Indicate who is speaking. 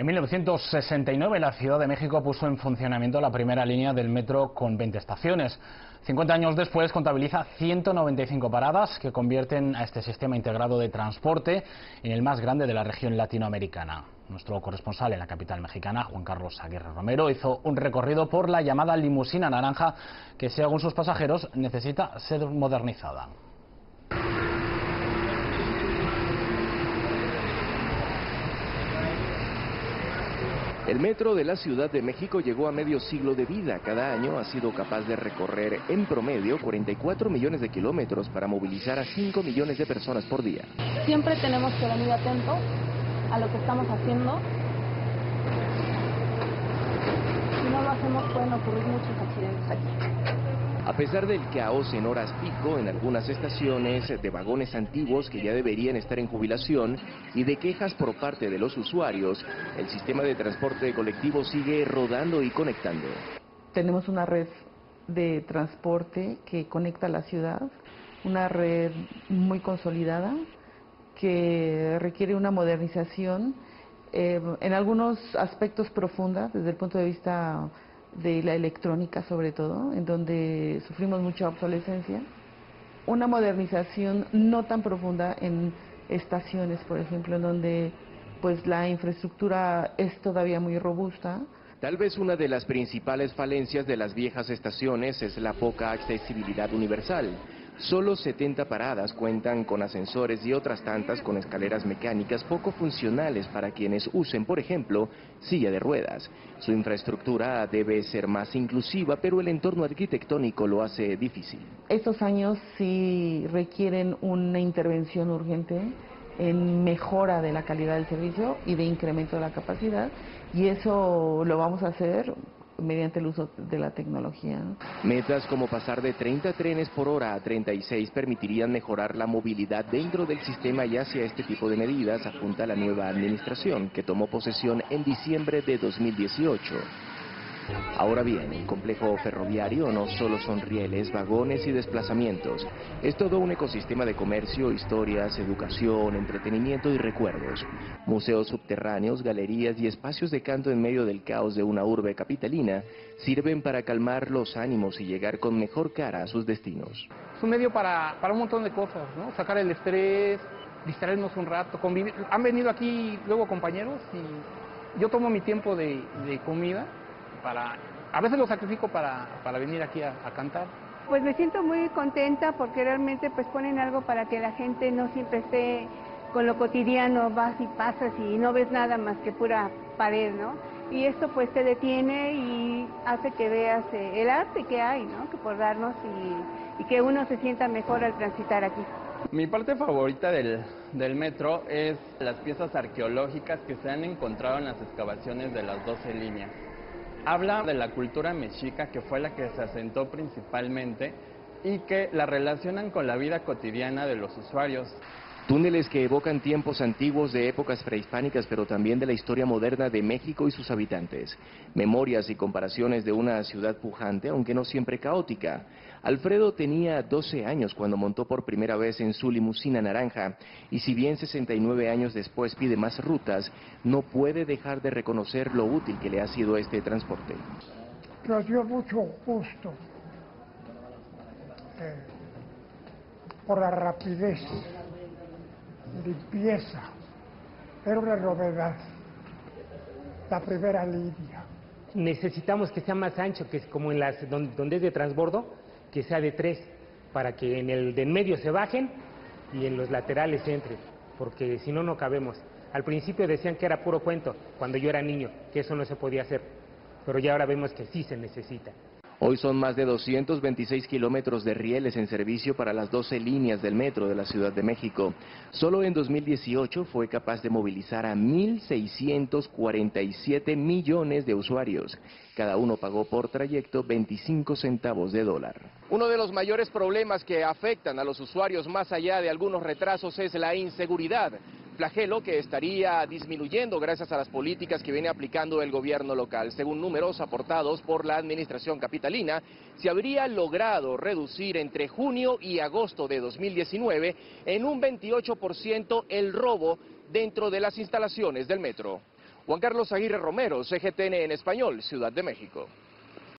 Speaker 1: En 1969 la Ciudad de México puso en funcionamiento la primera línea del metro con 20 estaciones. 50 años después contabiliza 195 paradas que convierten a este sistema integrado de transporte en el más grande de la región latinoamericana. Nuestro corresponsal en la capital mexicana, Juan Carlos Aguirre Romero, hizo un recorrido por la llamada limusina naranja que, según sus pasajeros, necesita ser modernizada.
Speaker 2: El metro de la Ciudad de México llegó a medio siglo de vida. Cada año ha sido capaz de recorrer en promedio 44 millones de kilómetros para movilizar a 5 millones de personas por día.
Speaker 3: Siempre tenemos que venir atentos a lo que estamos haciendo. Si no lo hacemos pueden ocurrir muchos accidentes aquí.
Speaker 2: A pesar del caos en horas pico en algunas estaciones, de vagones antiguos que ya deberían estar en jubilación y de quejas por parte de los usuarios, el sistema de transporte colectivo sigue rodando y conectando.
Speaker 4: Tenemos una red de transporte que conecta la ciudad, una red muy consolidada que requiere una modernización en algunos aspectos profunda desde el punto de vista de la electrónica, sobre todo, en donde sufrimos mucha obsolescencia. Una modernización no tan profunda en estaciones, por ejemplo, en donde pues la infraestructura es todavía muy robusta.
Speaker 2: Tal vez una de las principales falencias de las viejas estaciones es la poca accesibilidad universal. Solo 70 paradas cuentan con ascensores y otras tantas con escaleras mecánicas poco funcionales para quienes usen, por ejemplo, silla de ruedas. Su infraestructura debe ser más inclusiva, pero el entorno arquitectónico lo hace difícil.
Speaker 4: Estos años sí requieren una intervención urgente en mejora de la calidad del servicio y de incremento de la capacidad, y eso lo vamos a hacer mediante el uso de la tecnología.
Speaker 2: Metas como pasar de 30 trenes por hora a 36 permitirían mejorar la movilidad dentro del sistema, y hacia este tipo de medidas apunta la nueva administración, que tomó posesión en diciembre de 2018. Ahora bien, el complejo ferroviario no solo son rieles, vagones y desplazamientos. Es todo un ecosistema de comercio, historias, educación, entretenimiento y recuerdos. Museos subterráneos, galerías y espacios de canto en medio del caos de una urbe capitalina sirven para calmar los ánimos y llegar con mejor cara a sus destinos.
Speaker 5: Es un medio para un montón de cosas, ¿no? Sacar el estrés, distraernos un rato, convivir. Han venido aquí luego compañeros y yo tomo mi tiempo de comida. A veces lo sacrifico para venir aquí a cantar.
Speaker 6: Pues me siento muy contenta porque realmente pues ponen algo para que la gente no siempre esté con lo cotidiano, vas y pasas y no ves nada más que pura pared, ¿no? Y esto pues te detiene y hace que veas el arte que hay, ¿no? Que por darnos y que uno se sienta mejor al transitar aquí.
Speaker 7: Mi parte favorita del metro es las piezas arqueológicas que se han encontrado en las excavaciones de las 12 líneas. Habla de la cultura mexica, que fue la que se asentó principalmente y que la relacionan con la vida cotidiana de los usuarios.
Speaker 2: Túneles que evocan tiempos antiguos de épocas prehispánicas, pero también de la historia moderna de México y sus habitantes. Memorias y comparaciones de una ciudad pujante, aunque no siempre caótica. Alfredo tenía 12 años cuando montó por primera vez en su limusina naranja, y si bien 69 años después pide más rutas, no puede dejar de reconocer lo útil que le ha sido este transporte.
Speaker 8: Nos dio mucho gusto por la rapidez, limpieza, era una novedad, la primera línea.
Speaker 9: Necesitamos que sea más ancho, que es como en las donde es de transbordo, que sea de 3, para que en el de en medio se bajen y en los laterales entren, porque si no, no cabemos. Al principio decían que era puro cuento, cuando yo era niño, que eso no se podía hacer, pero ya ahora vemos que sí se necesita.
Speaker 2: Hoy son más de 226 kilómetros de rieles en servicio para las 12 líneas del metro de la Ciudad de México. Solo en 2018 fue capaz de movilizar a 1.647 millones de usuarios. Cada uno pagó por trayecto 25 centavos de dólar. Uno de los mayores problemas que afectan a los usuarios, más allá de algunos retrasos, es la inseguridad. Flagelo que estaría disminuyendo gracias a las políticas que viene aplicando el gobierno local. Según números aportados por la administración capitalina, se habría logrado reducir entre junio y agosto de 2019 en un 28% el robo dentro de las instalaciones del metro. Juan Carlos Aguirre Romero, CGTN en español, Ciudad de México.